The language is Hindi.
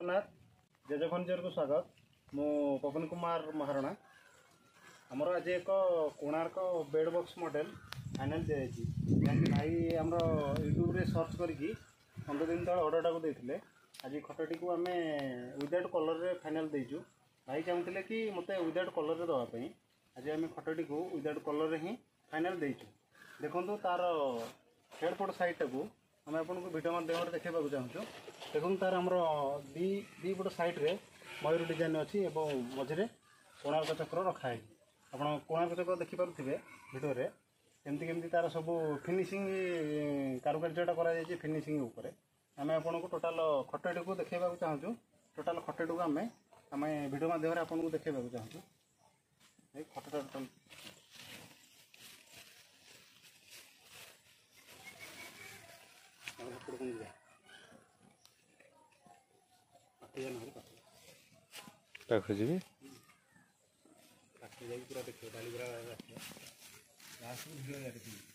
जगन्नाथ जेजे फर्निचर को स्वागत। मु पवन कुमार महारणा। आमर आज एक Konark bed box model final दिखाई भाई आम यूट्यूब रे सर्च करके 15 दिन तक ऑर्डर टाक देते। आज खटटी को आम विदाउट कलर रे फाइनल देचु। भाई चाहूँगे कि मत विदाउट कलर रे दवाई। आज आम खटटी को विदाउट कलर रे ही फाइनल देचु। देखो तार हेडपोर्ट साइड टाक आम आपको भिडियो माध्यम देखा चाहूँ। देखो तार आमर दी पट साइड्रे मयूर डिजाइन अच्छी और मझे कोणार्क चक्र रखाई। आप कोणार्क चक्र देखिपे भिडियो केमती केमती तार सब फिनिशिंग कारुकार्यटा कर फिनिशिंग उपर आम आपको टोटाल खटटी को देखा चाहूँ। टोटाल खटटी को आम आम भिडियो माध्यम आपको देखा चाहूँ। खटटा टोटाल पाखु जी पूरा देखिए डाली पूरा